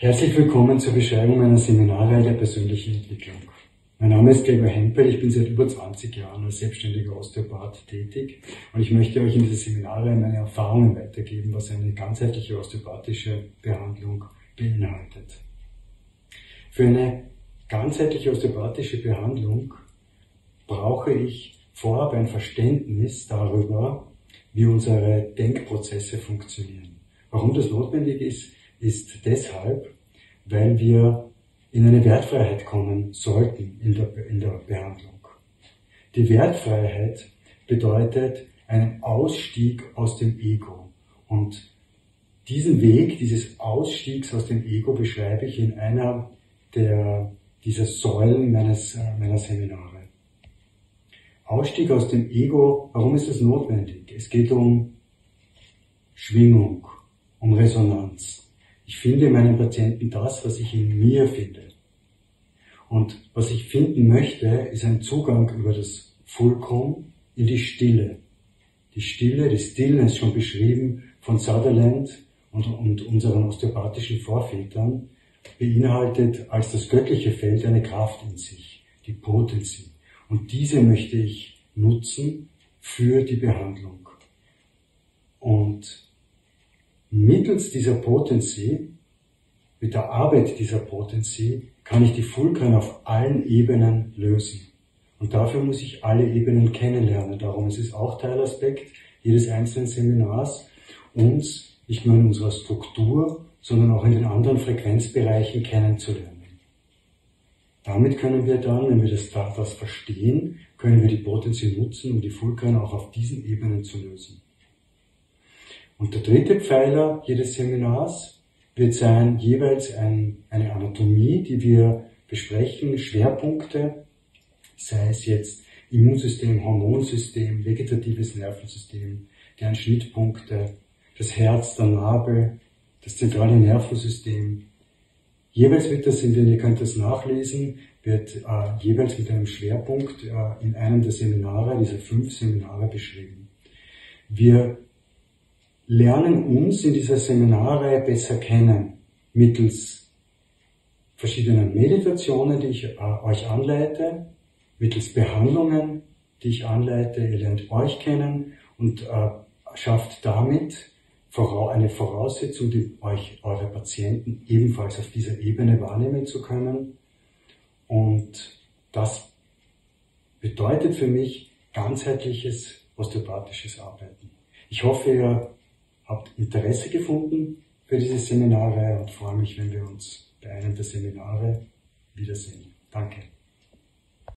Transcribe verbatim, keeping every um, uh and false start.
Herzlich willkommen zur Beschreibung meiner Seminarreihe der persönlichen Entwicklung. Mein Name ist Gregor Hempel, ich bin seit über zwanzig Jahren als selbstständiger Osteopath tätig und ich möchte euch in dieser Seminarreihe meine Erfahrungen weitergeben, was eine ganzheitliche osteopathische Behandlung beinhaltet. Für eine ganzheitliche osteopathische Behandlung brauche ich vorab ein Verständnis darüber, wie unsere Denkprozesse funktionieren. Warum das notwendig ist, ist deshalb, weil wir in eine Wertfreiheit kommen sollten in der, in der Behandlung. Die Wertfreiheit bedeutet einen Ausstieg aus dem Ego. Und diesen Weg, dieses Ausstiegs aus dem Ego beschreibe ich in einer der, dieser Säulen meines, meiner Seminare. Ausstieg aus dem Ego, warum ist das notwendig? Es geht um Schwingung, um Resonanz. Ich finde in meinen Patienten das, was ich in mir finde. Und was ich finden möchte, ist ein Zugang über das Fulcrum in die Stille. Die Stille, die Stillness, schon beschrieben von Sutherland und, und unseren osteopathischen Vorvätern, beinhaltet als das göttliche Feld eine Kraft in sich, die Potency. Und diese möchte ich nutzen für die Behandlung. Und mittels dieser Potency, mit der Arbeit dieser Potency, kann ich die Fulcren auf allen Ebenen lösen. Und dafür muss ich alle Ebenen kennenlernen. Darum ist es auch Teilaspekt jedes einzelnen Seminars, uns nicht nur in unserer Struktur, sondern auch in den anderen Frequenzbereichen kennenzulernen. Damit können wir dann, wenn wir das, das verstehen, können wir die Potency nutzen, um die Fulcren auch auf diesen Ebenen zu lösen. Und der dritte Pfeiler jedes Seminars wird sein jeweils ein, eine Anatomie, die wir besprechen, Schwerpunkte, sei es jetzt Immunsystem, Hormonsystem, vegetatives Nervensystem, deren Schnittpunkte, das Herz, der Nabel, das zentrale Nervensystem. Jeweils wird das, in den, ihr könnt das nachlesen, wird äh, jeweils mit einem Schwerpunkt äh, in einem der Seminare, dieser fünf Seminare beschrieben. Wir lernen uns in dieser Seminarreihe besser kennen, mittels verschiedenen Meditationen, die ich äh, euch anleite, mittels Behandlungen, die ich anleite. Ihr lernt euch kennen und äh, schafft damit eine Voraussetzung, die euch eure Patienten ebenfalls auf dieser Ebene wahrnehmen zu können. Und das bedeutet für mich ganzheitliches osteopathisches Arbeiten. Ich hoffe, ihr habt Interesse gefunden für diese Seminare und freue mich, wenn wir uns bei einem der Seminare wiedersehen. Danke.